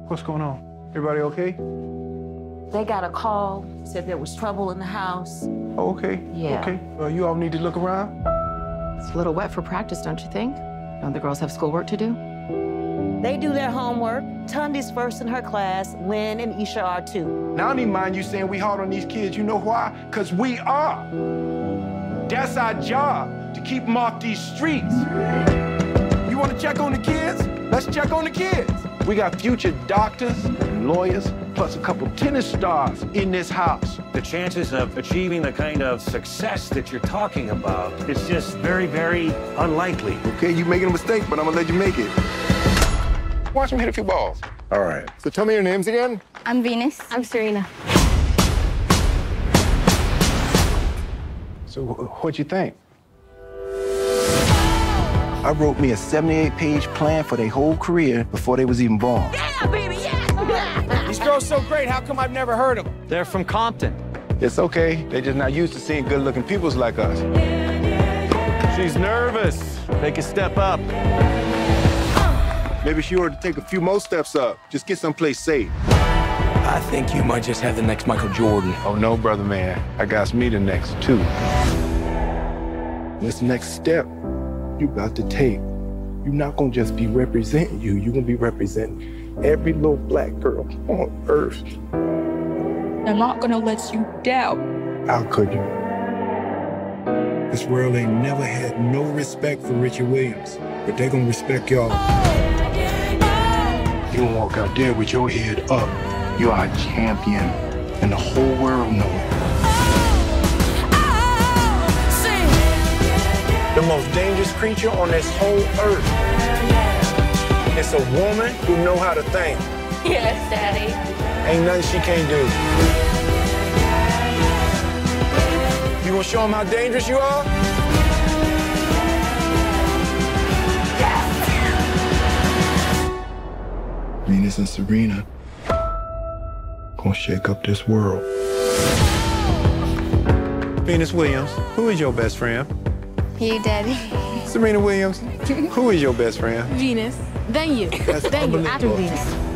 What's going on? Everybody okay? They got a call, said there was trouble in the house. Oh, okay. Yeah. Okay. You all need to look around? It's a little wet for practice, don't you think? Don't the girls have schoolwork to do? They do their homework. Tundi's first in her class. Lynn and Isha are too. Now, I don't even mind you saying we hard on these kids. You know why? Because we are. That's our job, to keep them off these streets. You want to check on the kids? Let's check on the kids. We got future doctors and lawyers, plus a couple tennis stars in this house. The chances of achieving the kind of success that you're talking about is just very, very unlikely. Okay, you making a mistake, but I'm gonna let you make it. Watch them hit a few balls. All right. So tell me your names again. I'm Venus. I'm Serena. So what'd you think? I wrote me a 78-page plan for their whole career before they was even born. Yeah, baby, yeah! These girls so great, how come I've never heard of them? They're from Compton. It's okay. They're just not used to seeing good-looking peoples like us. She's nervous. Take a step up. Maybe she ought to take a few more steps up. Just get someplace safe. I think you might just have the next Michael Jordan. Oh, no, brother man. I got me the next, too. This next step you about to take, you're not gonna just be representing you. You're gonna be representing every little black girl on earth. I'm not gonna let you down. How could you? This world ain't never had no respect for Richie Williams, but they gonna respect y'all. You gonna walk out there with your head up. You are a champion, and the whole world know it. The most dangerous creature on this whole earth. It's a woman who know how to think. Yes, Daddy. Ain't nothing she can't do. You gonna show them how dangerous you are? Venus and Serena gonna shake up this world. Venus Williams, who is your best friend? You, Daddy. Serena Williams, who is your best friend? Venus. Then you. That's Then you, after unbelievable. Venus.